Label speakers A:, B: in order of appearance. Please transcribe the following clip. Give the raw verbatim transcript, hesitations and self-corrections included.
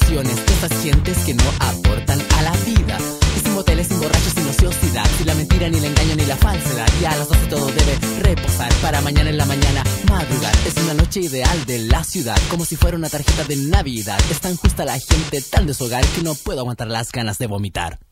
A: vacaciones de esas gentes que no aportan a la vida. Y sin moteles, sin borrachos, sin ociosidad, sin la mentira, ni el engaño, ni la falsedad. Y a las doce todo debe reposar para mañana en la mañana madrugar. Es una noche ideal de la ciudad, como si fuera una tarjeta de Navidad. Es tan justa la gente, tan de su hogar, que no puedo aguantar las ganas de vomitar.